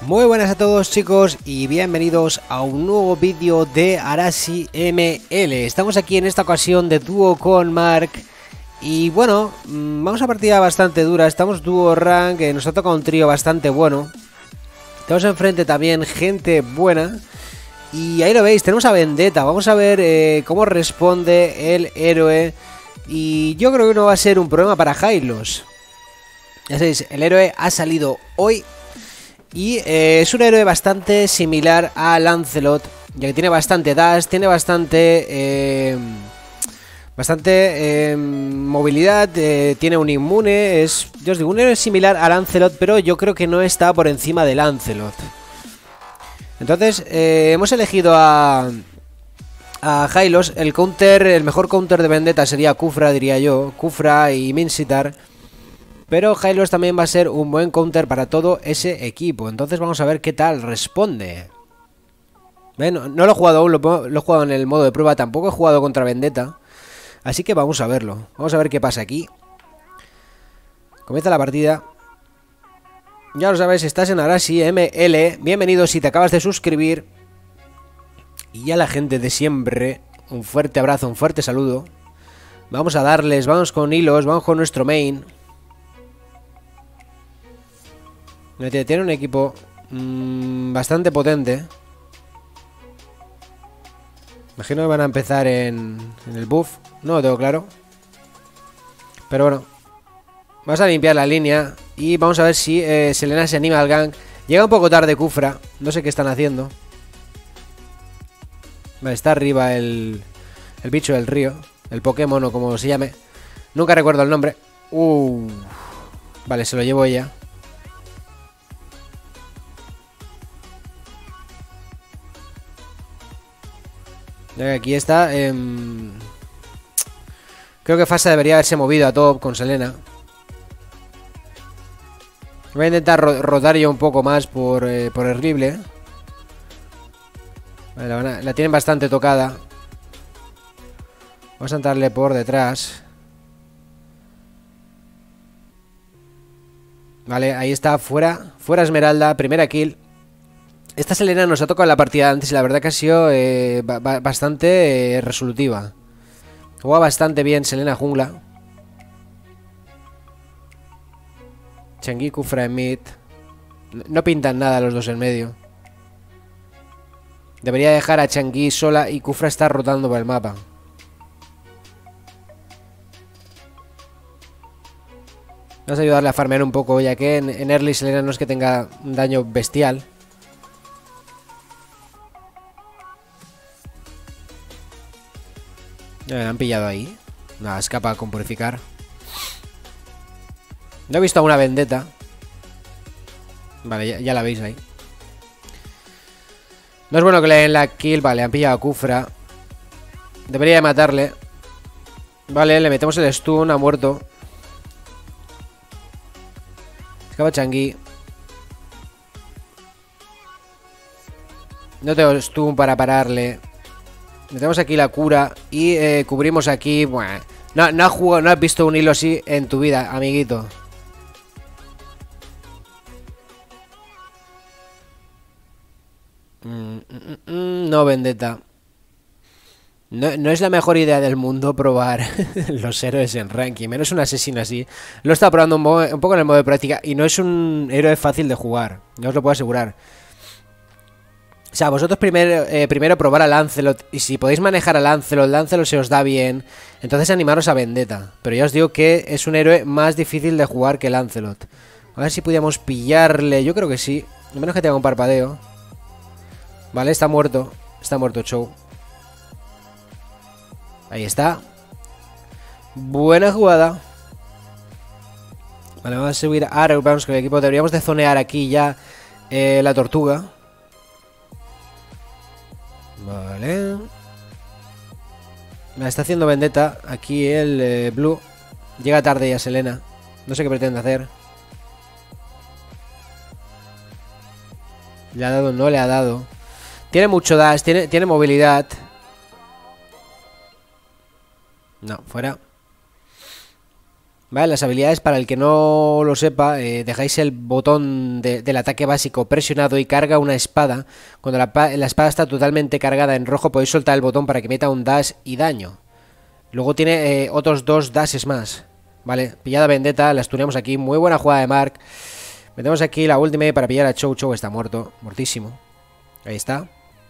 Muy buenas a todos chicos y bienvenidos a un nuevo vídeo de Arashi ML. Estamos aquí en esta ocasión de dúo con Mark. Y bueno, vamos a partida bastante dura. Estamos dúo rank, nos ha tocado un trío bastante bueno. Tenemos enfrente también gente buena. Y ahí lo veis, tenemos a Vendetta. Vamos a ver cómo responde el héroe. Y yo creo que no va a ser un problema para Hylos. Ya sabéis, el héroe ha salido hoy. Y es un héroe bastante similar a Lancelot, ya que tiene bastante dash, tiene bastante movilidad, tiene un inmune. Yo os digo, un héroe similar a Lancelot, pero yo creo que no está por encima de Lancelot. Entonces hemos elegido a Hylos. El mejor counter de Vendetta sería Khufra, diría yo. Khufra y Mincitar. Pero Hylos también va a ser un buen counter para todo ese equipo. Entonces vamos a ver qué tal responde. Bueno, no lo he jugado aún, lo he jugado en el modo de prueba. Tampoco he jugado contra Vendetta. Así que vamos a verlo. Vamos a ver qué pasa aquí. Comienza la partida. Ya lo sabes, estás en Arashi ML. Bienvenido si te acabas de suscribir. Y a la gente de siempre, un fuerte abrazo, un fuerte saludo. Vamos a darles, vamos con hilos, vamos con nuestro main. Tiene un equipo bastante potente. Imagino que van a empezar en el buff. No lo tengo claro. Pero bueno, vamos a limpiar la línea. Y vamos a ver si Selena se anima al gank. Llega un poco tarde Khufra. No sé qué están haciendo. Vale, está arriba el bicho del río. El Pokémon o como se llame. Nunca recuerdo el nombre. Vale, se lo llevo ella. Aquí está. Creo que Fasa debería haberse movido a top con Selena. Voy a intentar rotar yo un poco más por el Rible. Vale, la tienen bastante tocada. Vamos a entrarle por detrás. Vale, ahí está, fuera Esmeralda, primera kill. Esta Selena nos ha tocado en la partida antes y la verdad que ha sido bastante resolutiva. Juega bastante bien Selena jungla. Chang'e, Khufra en mid. No pintan nada los dos en medio. Debería dejar a Chang'e sola y Khufra está rotando por el mapa. Vamos a ayudarle a farmear un poco, ya que en early Selena no es que tenga un daño bestial. Me han pillado ahí. Nada, escapa con purificar. No he visto a una Vendetta. Vale, ya la veis ahí. No es bueno que le den la kill. Vale, han pillado a Khufra. Debería de matarle. Vale, le metemos el stun. Ha muerto. Escapa Chang'e. No tengo stun para pararle. Metemos aquí la cura y cubrimos aquí. Bueno, no has visto un hilo así en tu vida, amiguito. No, Vendetta. No es la mejor idea del mundo probar los héroes en ranking. Menos un asesino así. Lo he estado probando un poco en el modo de práctica y no es un héroe fácil de jugar. No os lo puedo asegurar. O sea, vosotros primero probar a Lancelot. Y si podéis manejar a Lancelot se os da bien. Entonces animaros a Vendetta. Pero ya os digo que es un héroe más difícil de jugar que Lancelot. A ver si pudiéramos pillarle. Yo creo que sí. A menos que tenga un parpadeo. Vale, está muerto. Está muerto Chou. Ahí está. Buena jugada. Vale, vamos a subir a recuperamos con el equipo. Deberíamos de zonear aquí ya la tortuga. Vale. Me está haciendo Vendetta. Aquí el Blue. Llega tarde ya Selena. No sé qué pretende hacer. ¿Le ha dado? No le ha dado. Tiene mucho dash. Tiene movilidad. No, fuera. Vale, las habilidades, para el que no lo sepa, dejáis el botón del ataque básico presionado y carga una espada. Cuando la espada está totalmente cargada en rojo, podéis soltar el botón para que meta un dash y daño. Luego tiene otros 2 dashes más. Vale, pillada Vendetta, la stuneamos aquí. Muy buena jugada de Mark. Metemos aquí la ultimate para pillar a Chou. Chou está muerto, mortísimo. Ahí está.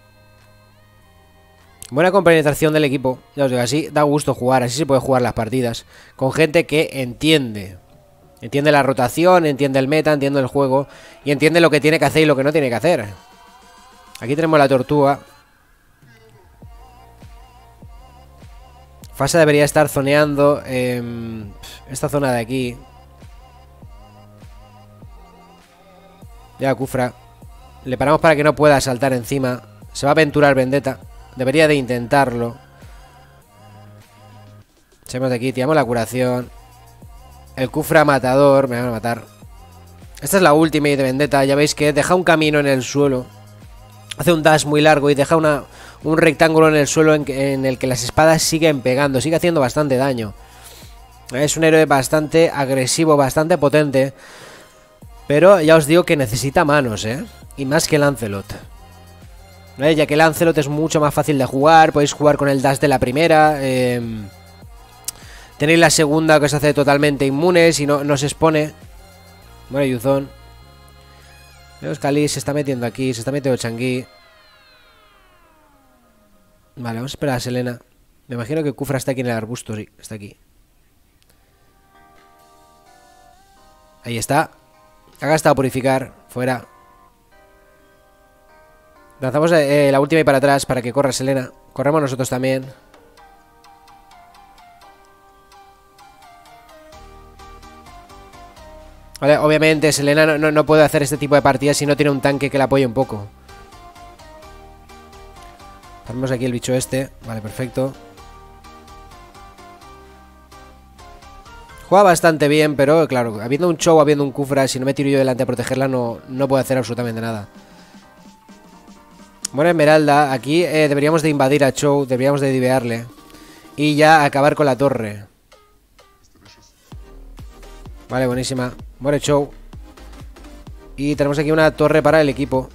Buena compenetración del equipo. Ya os digo, así da gusto jugar. Así se puede jugar las partidas. Con gente que entiende. Entiende la rotación, entiende el meta, entiende el juego. Y entiende lo que tiene que hacer y lo que no tiene que hacer. Aquí tenemos la tortuga. Fasa debería estar zoneando esta zona de aquí. Ya, Kufra. Le paramos para que no pueda saltar encima. Se va a aventurar Vendetta. Debería de intentarlo. Salimos de aquí, tiramos la curación. El Kufra matador. Me van a matar. Esta es la ultimate de Vendetta. Ya veis que deja un camino en el suelo. Hace un dash muy largo y deja un rectángulo en el suelo en el que las espadas siguen pegando. Sigue haciendo bastante daño. Es un héroe bastante agresivo, bastante potente. Pero ya os digo que necesita manos, y más que Lancelot. Ya que Lancelot es mucho más fácil de jugar. Podéis jugar con el dash de la primera. Tenéis la segunda que os hace totalmente inmunes y no se expone. Bueno, Yuzón. Vemos que Ali se está metiendo aquí. Se está metiendo Changui. Vale, vamos a esperar a Selena. Me imagino que Kufra está aquí en el arbusto. Sí, está aquí. Ahí está. Ha gastado purificar. Fuera. Lanzamos la última y para atrás para que corra Selena. Corremos nosotros también. Vale, obviamente Selena no puede hacer este tipo de partidas si no tiene un tanque que la apoye un poco. Ponemos aquí el bicho este. Vale, perfecto. Juega bastante bien, pero claro, habiendo un Chou, habiendo un Kufra, si no me tiro yo delante a protegerla, no puedo hacer absolutamente nada. Bueno, Esmeralda, aquí deberíamos de invadir a Chou, deberíamos de divearle. Y ya acabar con la torre. Vale, buenísima. Muere Chou. Y tenemos aquí una torre para el equipo.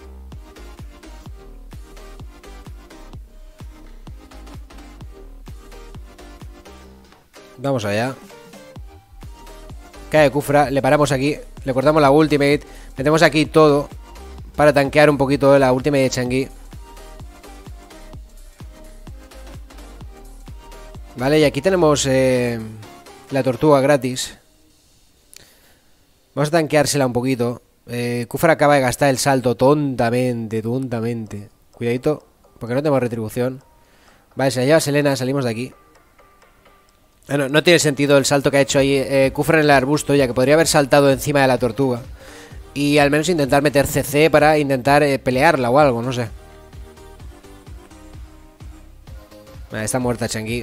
Vamos allá. Cae Kufra, le paramos aquí. Le cortamos la ultimate. Metemos aquí todo para tanquear un poquito la ultimate de Changui. Vale, y aquí tenemos la tortuga gratis. Vamos a tanqueársela un poquito. Kufra acaba de gastar el salto tontamente. Cuidadito, porque no tenemos retribución. Vale, se la lleva Selena, salimos de aquí. Bueno, no tiene sentido el salto que ha hecho ahí Kufra en el arbusto, ya que podría haber saltado encima de la tortuga. Y al menos intentar meter CC para intentar pelearla o algo, no sé. Vale, está muerta Changui.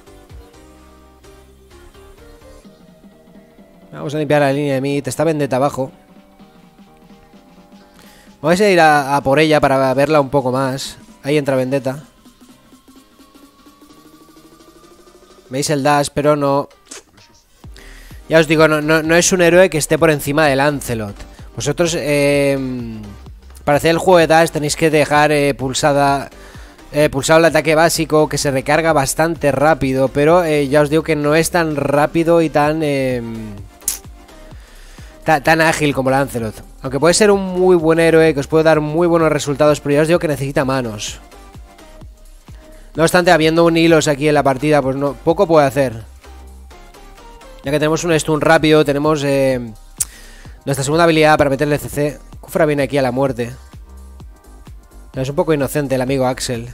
Vamos a limpiar la línea de mid. Está Vendetta abajo. Vamos a ir a por ella para verla un poco más. Ahí entra Vendetta. Veis el dash, pero no. Ya os digo, no es un héroe que esté por encima de Lancelot. Vosotros, para hacer el juego de dash tenéis que dejar pulsado el ataque básico, que se recarga bastante rápido. Pero ya os digo que no es tan rápido y tan ágil como Lancelot. Aunque puede ser un muy buen héroe, que os puede dar muy buenos resultados, pero ya os digo que necesita manos. No obstante, habiendo un hilos aquí en la partida, pues no, poco puede hacer. Ya que tenemos un stun rápido, tenemos nuestra segunda habilidad para meterle CC. Kufra viene aquí a la muerte. Es un poco inocente el amigo Axel.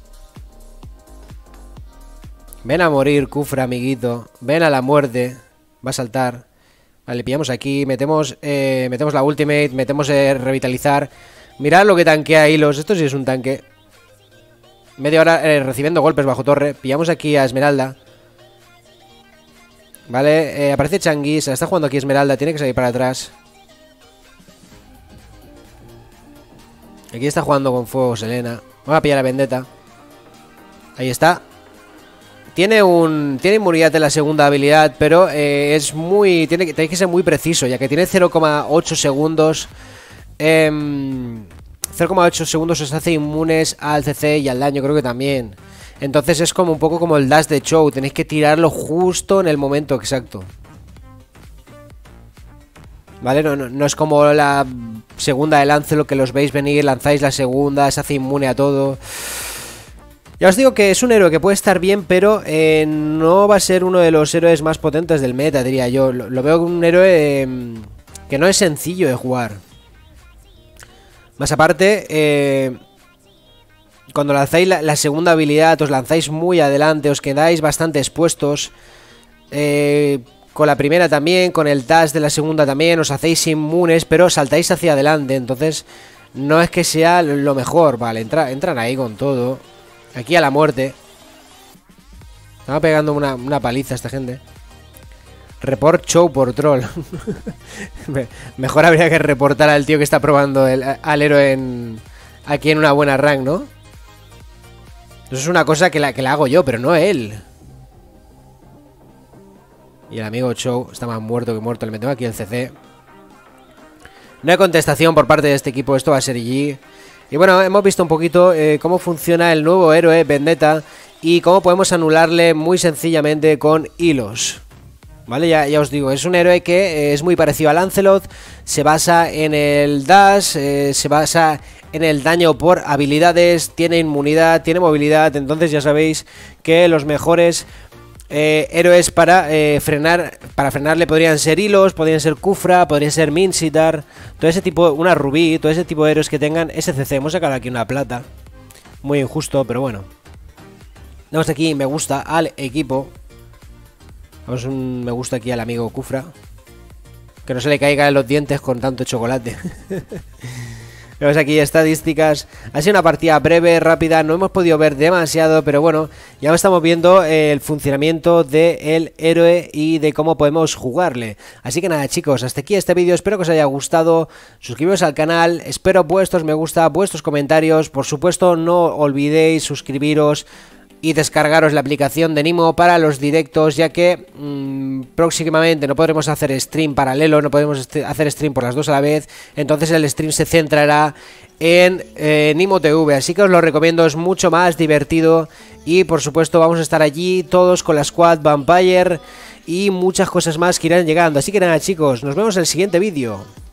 Ven a morir, Kufra, amiguito. Ven a la muerte. Va a saltar. Vale, pillamos aquí, metemos la ultimate, metemos revitalizar. Mirad lo que tanquea hilos. Esto sí es un tanque. Media hora recibiendo golpes bajo torre. Pillamos aquí a Esmeralda. Vale, aparece Changui. Se la está jugando aquí Esmeralda. Tiene que salir para atrás. Aquí está jugando con fuego Selena. Vamos a pillar a Vendetta. Ahí está. tiene inmunidad en la segunda habilidad, pero tenéis que ser muy preciso, ya que tiene 0,8 segundos. 0,8 segundos os hace inmunes al CC y al daño, creo que también. Entonces es como un poco como el dash de Chou, tenéis que tirarlo justo en el momento exacto. ¿Vale? No es como la segunda de Lancelot, que los veis venir, lanzáis la segunda, se hace inmune a todo. Ya os digo que es un héroe que puede estar bien, pero no va a ser uno de los héroes más potentes del meta, diría yo. Lo veo como un héroe que no es sencillo de jugar. Más aparte, cuando lanzáis la segunda habilidad, os lanzáis muy adelante, os quedáis bastante expuestos. Con la primera también, con el dash de la segunda también, os hacéis inmunes, pero saltáis hacia adelante. Entonces, no es que sea lo mejor. Vale, entran ahí con todo. Aquí a la muerte. Estaba pegando una paliza a esta gente. Report Chou por troll. Mejor habría que reportar al tío que está probando al héroe aquí en una buena rank, ¿no? Eso es una cosa que la hago yo, pero no él. Y el amigo Chou está más muerto que muerto. Le metemos aquí el CC. No hay contestación por parte de este equipo. Esto va a ser GG. Y bueno, hemos visto un poquito cómo funciona el nuevo héroe Vendetta y cómo podemos anularle muy sencillamente con hilos. Vale, ya os digo, es un héroe que es muy parecido a Lancelot. Se basa en el dash, se basa en el daño por habilidades, tiene inmunidad, tiene movilidad. Entonces ya sabéis que los mejores héroes para frenarle podrían ser hilos, podrían ser Kufra, podrían ser Minsitar, todo ese tipo, una Rubí, todo ese tipo de héroes que tengan SCC. Hemos sacado aquí una plata, muy injusto, pero bueno. Damos aquí me gusta al equipo. Damos un me gusta aquí al amigo Kufra, que no se le caigan los dientes con tanto chocolate. Vemos aquí estadísticas. Ha sido una partida breve, rápida. No hemos podido ver demasiado, pero bueno, ya estamos viendo el funcionamiento del héroe y de cómo podemos jugarle. Así que nada, chicos, hasta aquí este vídeo. Espero que os haya gustado. Suscribiros al canal. Espero vuestros me gusta, vuestros comentarios. Por supuesto, no olvidéis suscribiros y descargaros la aplicación de Nimo para los directos, ya que próximamente no podremos hacer stream paralelo, no podemos hacer stream por las dos a la vez. Entonces el stream se centrará en Nimo TV, así que os lo recomiendo, es mucho más divertido. Y por supuesto vamos a estar allí todos con la squad Vampire y muchas cosas más que irán llegando. Así que nada, chicos, nos vemos en el siguiente vídeo.